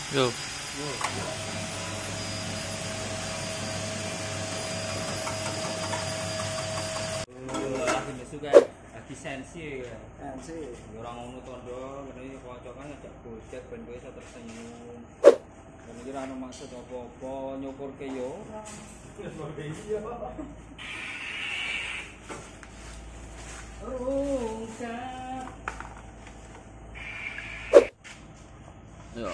Yo. Yo. Lagi nesu kan, lagi sensi ya. Sensi. Orang ngono tondo, ngene kanca kan ngajak gojek ben kowe iso tersenyum. Ben iki ora ono maksud apa-apa, nyukurke yo ora. Iya. Rungkap. Yo.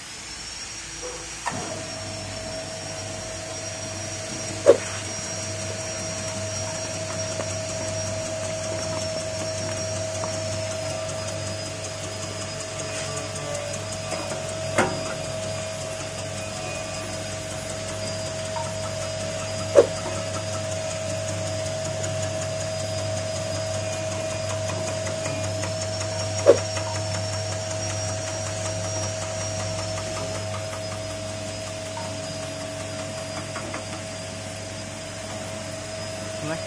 Mulai.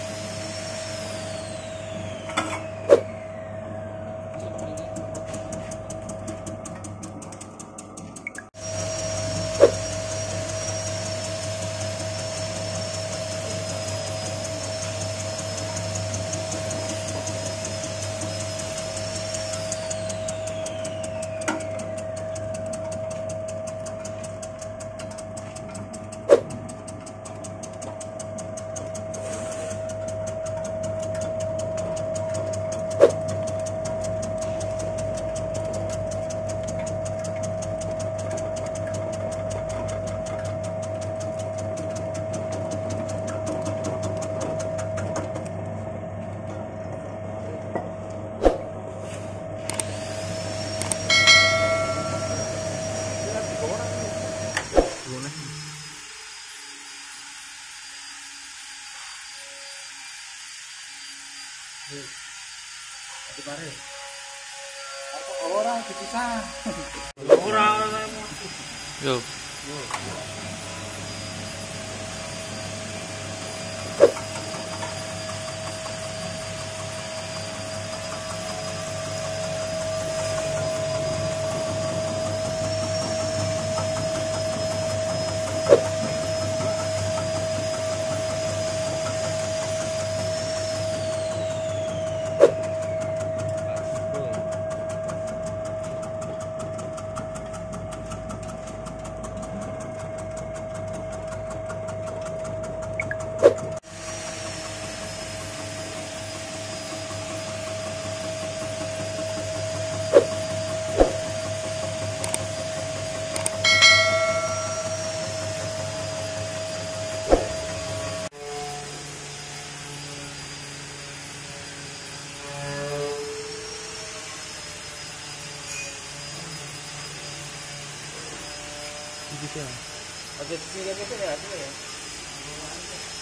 Orang dipisah. Ora. Yo. Oke, sini ya, ya.